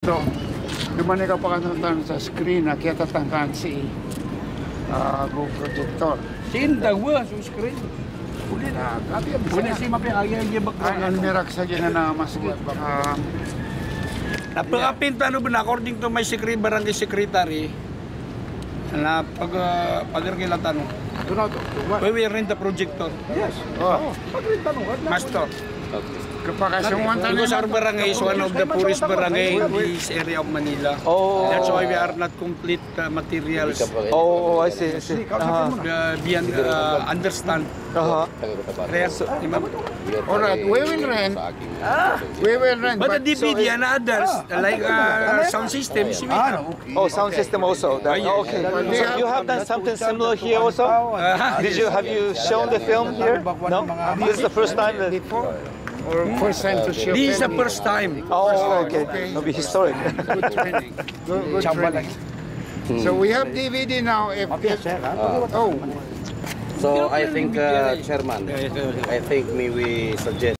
So, dumani ka pa sa screen na kaya tatangkan si Go Projector. Sindang mo sa screen. Uli na, kati ang Uli si mapiyaya yung background. ang mirak sa dyan na masakit. Napakapinta no ba according to my barangay secretary na pag-argila tanong. We will rent the projector. Yes. Pag-renta no. Master. Because our barangay is one of the poorest barangay in this area of Manila. Oh. That's why we are not complete materials. Oh, I see. Beyond understand. Alright, we will rent. But the DVD and others, like sound system, is Oh, sound system also. Okay. So you have done something similar here also? Have you shown the film here? No? This is the first time that... Or first time to show. This is the first time. Oh, okay. It'll be historic. Good training. Good training. So we have DVD now. So I think, Chairman, I think we suggest